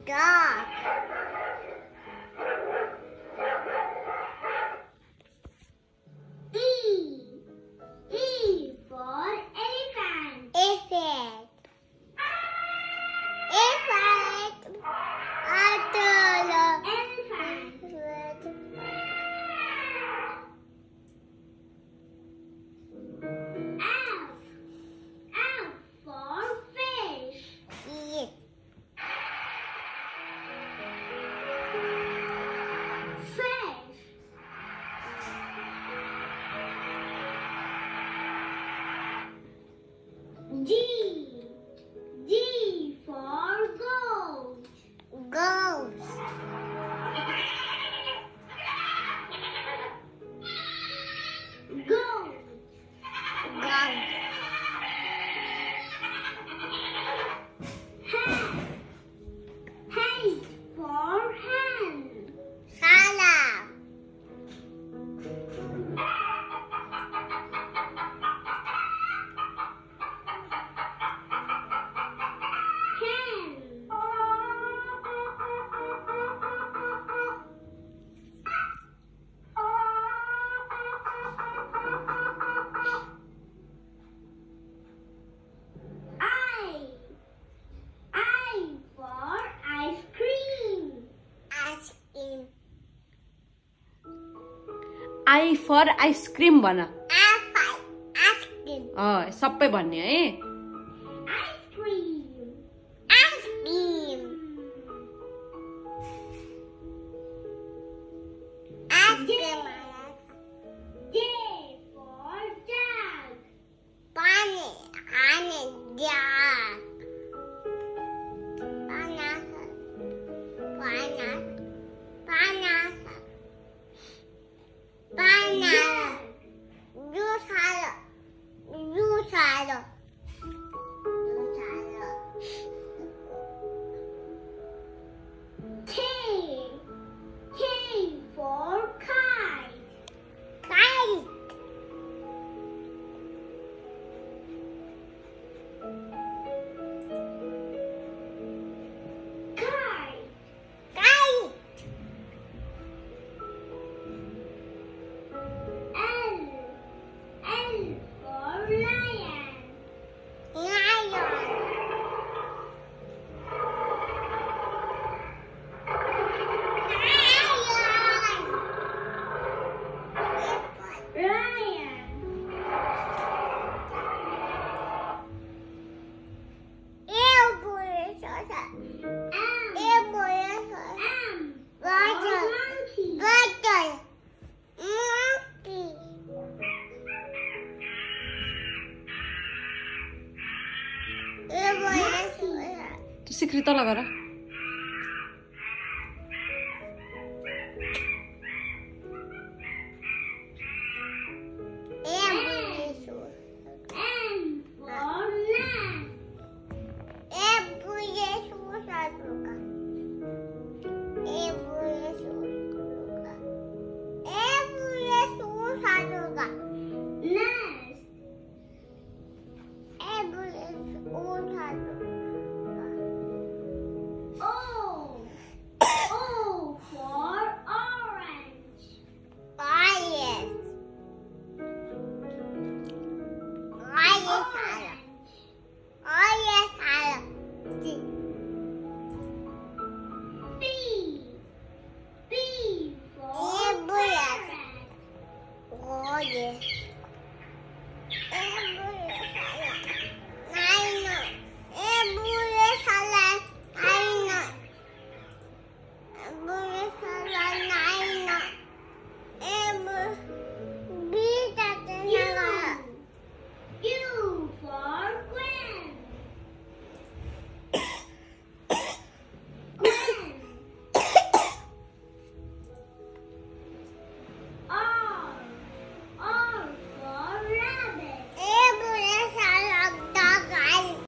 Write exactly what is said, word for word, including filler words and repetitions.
Dog. E. E for elephant. Elephant. Elephant. Elephant. F. F for fish. Fish. Fish. G. G for goat. Goat. Goat. Goat. Hen. Hen for hen. Salad. Hen. I. I for ice cream. Ice cream. I for ice cream भन। I for ice cream. अँ सबै भन्ने है। Ice cream. Ice cream. Ice cream. J for jug. Bunny. Honey. Jug. Banana. Banana. Banana. Banana. Juice salad. Juice salad. Juice salad. K. K for kite. Kite. Kite. Kite. L. L for lion. Lion. Lion. त्यो सिक्री तल गर।